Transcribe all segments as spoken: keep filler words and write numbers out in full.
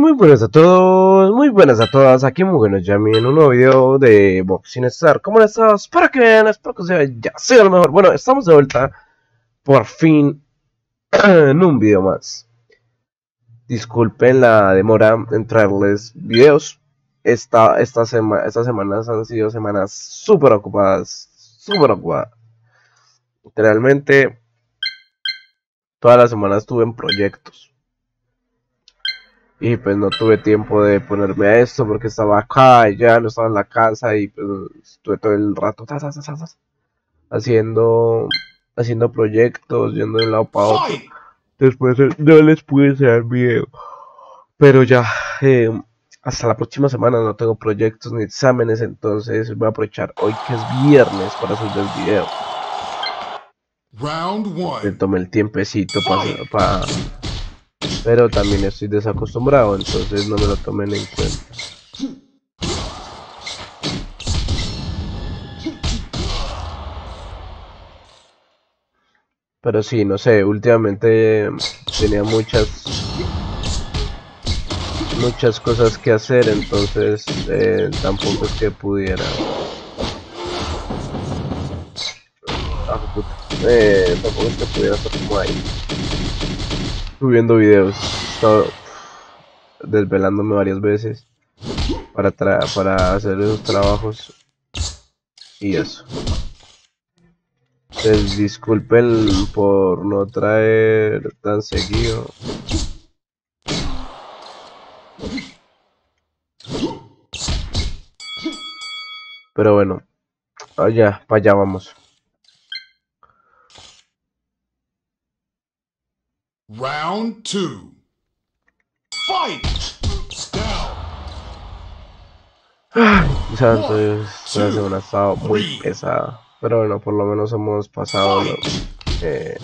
muy buenas a todos, muy buenas a todas, aquí muy buenos Yami en un nuevo video de Boxing Star. ¿Cómo han estado? Espero que bien, espero que sea ya sea lo mejor. Bueno, estamos de vuelta, por fin, en un video más. Disculpen la demora en traerles videos. Esta, esta sema, estas semanas han sido semanas súper ocupadas, súper ocupadas. Literalmente, todas las semanas estuve en proyectos. Y pues no tuve tiempo de ponerme a esto porque estaba acá y ya no estaba en la casa y pues estuve todo el rato ta, ta, ta, ta, ta, haciendo haciendo proyectos, yendo de un lado para otro. Después eh, no les pude enseñar video. Pero ya eh, hasta la próxima semana no tengo proyectos ni exámenes, entonces voy a aprovechar hoy que es viernes para subir el video. Me tomé el tiempecito para... Pa, pero también estoy desacostumbrado, entonces no me lo tomen en cuenta. Pero sí, no sé, últimamente tenía muchas muchas cosas que hacer, entonces eh, tampoco es que pudiera ah, puta, eh, tampoco es que pudiera estar como ahí subiendo videos. Estaba desvelándome varias veces para tra para hacer esos trabajos y eso. Entonces disculpen por no traer tan seguido. Pero bueno, allá, para allá vamos. Round two. Fight. Down. Ay, santo Dios, esta semana ha estado muy pesada. Pero bueno, por lo menos hemos pasado lo, eh,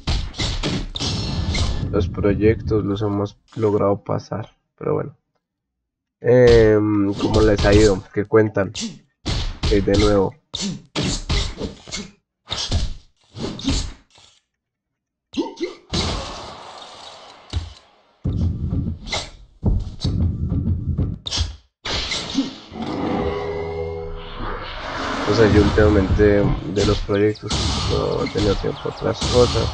los proyectos, los hemos logrado pasar. Pero bueno, eh, ¿cómo les ha ido? ¿Qué cuentan? Okay, de nuevo. O sea, yo últimamente de los proyectos no he tenido tiempo para otras cosas,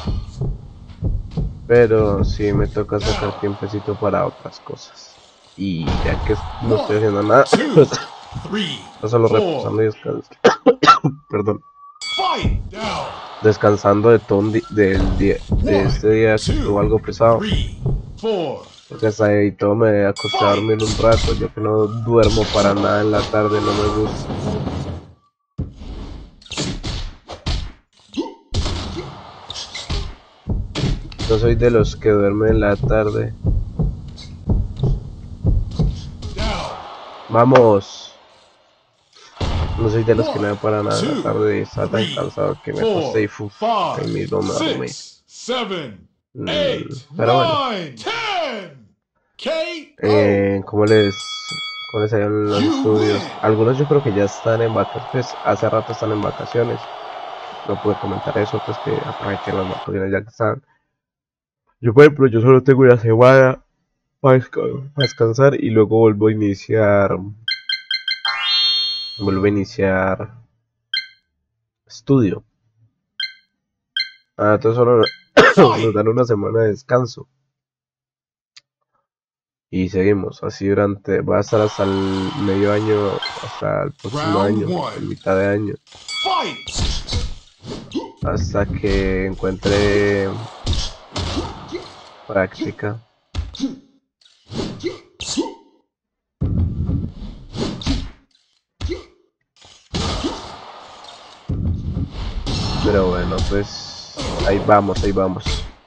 pero sí me toca sacar tiempecito para otras cosas. Y ya que no estoy haciendo nada, pues, no solo reposando y descansando, perdón, descansando de todo un di del día, de este día que estuvo algo pesado. Porque hasta ahí todo me acosté a dormir un rato, yo que no duermo para nada en la tarde, no me gusta. No soy de los que duermen en la tarde. Vamos. No soy de los que no me para nada en la tarde y está tan cansado que me acosté y fuf, ahí mismo me dormí. Mm, pero bueno. Eh, ¿cómo les, cómo les ha ido en los estudios? Algunos yo creo que ya están en vacaciones, pues hace rato están en vacaciones. No pude comentar eso, pues que aprovechen las vacaciones ya que están. Yo por ejemplo, yo solo tengo una semana para descansar y luego vuelvo a iniciar vuelvo a iniciar estudio. Ah, entonces solo nos dan una semana de descanso y seguimos así durante, va a estar hasta el medio año, hasta el próximo año, en mitad de año, hasta que encuentre práctica. Pero bueno, pues ahí vamos, ahí vamos.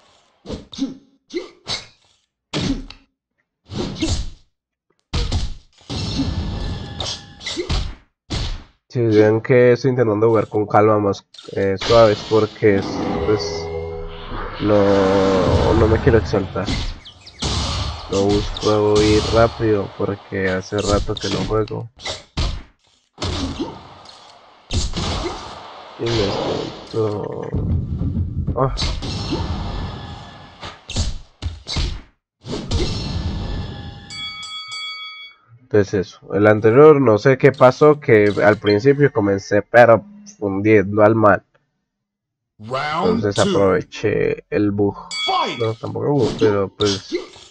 Si ven que estoy intentando jugar con calma, más eh, suaves, porque es, pues no, no me quiero exaltar. No busco ir rápido porque hace rato que no juego. Y me siento... Oh. Entonces eso, el anterior no sé qué pasó, que al principio comencé pero fundiendo al man. Entonces aproveché el bug. No, tampoco bug, pero pues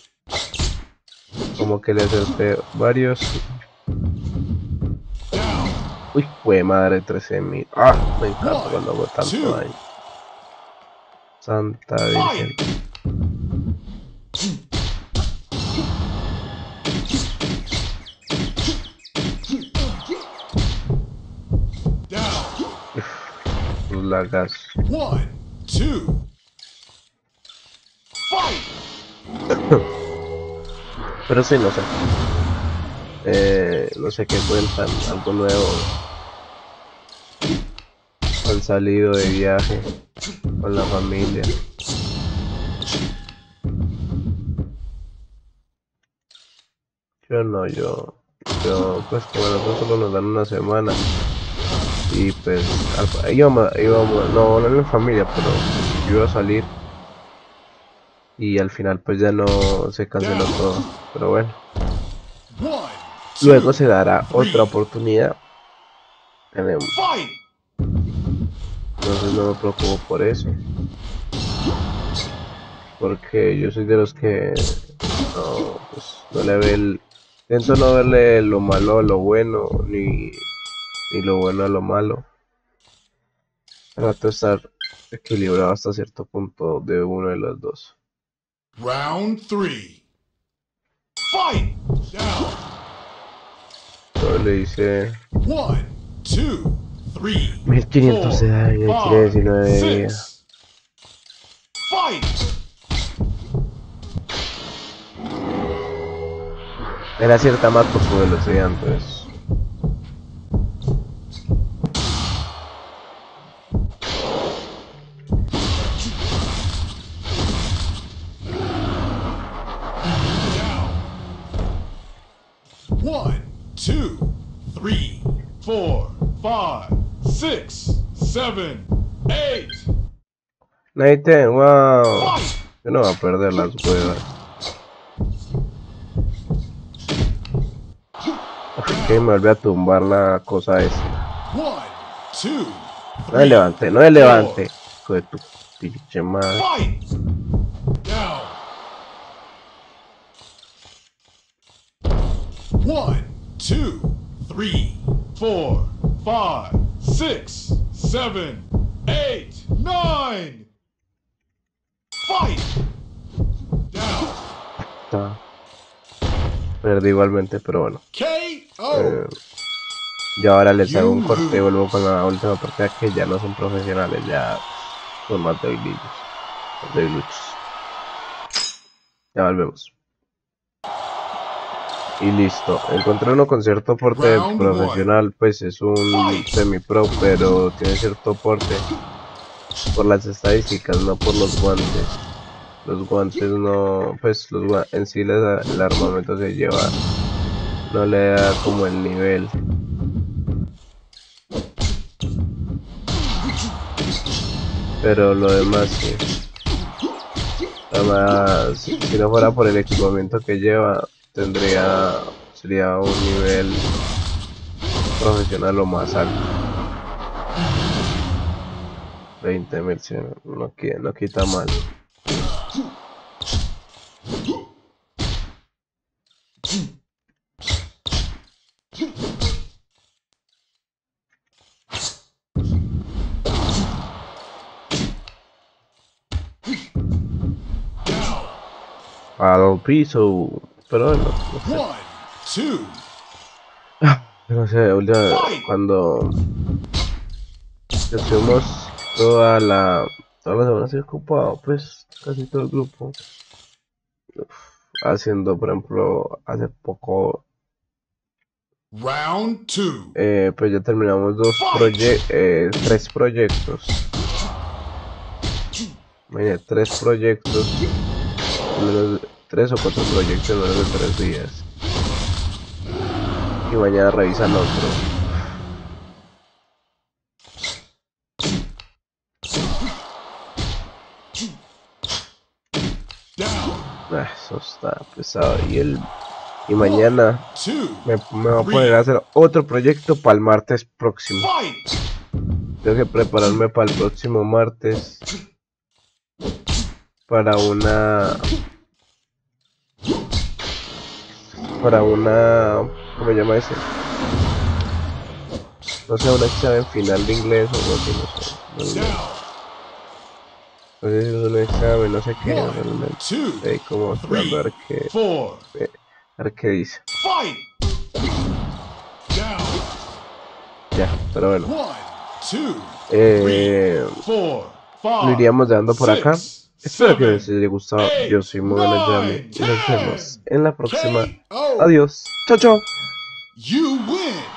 como que le acerté varios. Uy, fue madre, trece mil. Ah, me encanta cuando hago tanto daño. Santa Virgen. Los lagas. Pero sí, no sé. Eh, no sé qué cuentan. Algo nuevo. Han salido de viaje con la familia. Yo no, yo, yo, pues como nosotros solo nos dan una semana y pues al- íbamos, íbamos, no, no en familia, pero yo iba a salir y al final pues ya no se canceló todo, pero bueno, luego se dará otra oportunidad, tenemos, entonces no me preocupo por eso, porque yo soy de los que no, pues no le ve el, intento no verle lo malo a lo bueno, ni, ni lo bueno a lo malo. Trato de estar equilibrado hasta cierto punto de uno de los dos. Round three. Fight! Down. Yo le hice One, two, three, mil quinientos de four, daño y tiene five, diecinueve de vida. six. Fight! Era cierta más por su velocidad, entonces. One, two, three, four, five, six, seven, eight. Nathan, wow. Yo no voy a perder las huevas. Ok, me volví a tumbar la cosa esa. One, two, No me levante, no me levante. Hijo de tu pinche madre. fight! Down. One, two, three, four, five, six, seven, eight, nine. Fight! Down. Está. Perdí igualmente, pero bueno. K O. Eh, y ahora les hago un corte y vuelvo con la última partida que ya no son profesionales, ya son más debilillos. Más debiluchos. Ya volvemos. Y listo. Encontré uno con cierto porte profesional, pues es un semi-pro, pero tiene cierto porte por las estadísticas, no por los guantes. Los guantes no, pues los gua en sí les, el armamento se lleva, no le da como el nivel. Pero lo demás sí. Además, si, si no fuera por el equipamiento que lleva, tendría, sería un nivel profesional lo más alto. veinte mil, sí, no, no quita mal. Al piso, pero bueno, no sé. No sé, última, cuando estuvimos toda la, toda la semana así ocupado, pues casi todo el grupo, uf, haciendo, por ejemplo, hace poco, Round two. eh, pues ya terminamos dos proyectos, eh, tres proyectos, Imagínate, tres proyectos, menos de, tres o cuatro proyectos en menos de tres días, y mañana revisan otro. Ah, eso está pesado. Y el Y mañana me, me voy a poner a hacer otro proyecto para el martes próximo. Tengo que prepararme para el próximo martes. Para una... Para una... ¿Cómo se llama ese? No sé, un examen final de inglés o algo así, no sé. No, no. No sé si es un examen, no sé qué realmente. Ahí como esperando a ver qué... A ver qué dice. Ya, pero bueno. Eh, lo iríamos dando por acá. Espero que les haya gustado. Yo soy Mugen Yami y nos vemos en la próxima. Adiós. Chao, chao.